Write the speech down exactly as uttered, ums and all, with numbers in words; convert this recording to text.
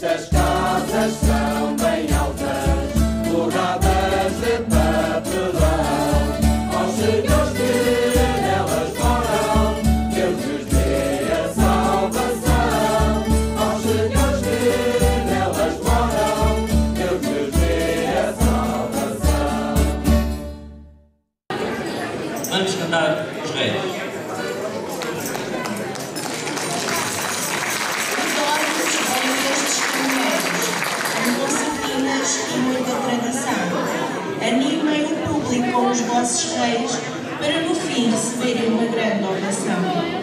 Estas casas são bem altas, bordadas de papelão. Aos senhores que nelas moram, Deus lhes dê a salvação. Aos senhores que nelas moram, Deus lhes dê a salvação. Vamos cantar os reis. E muita tradição. Animem o público com os vossos reis para no fim receberem uma grande oração.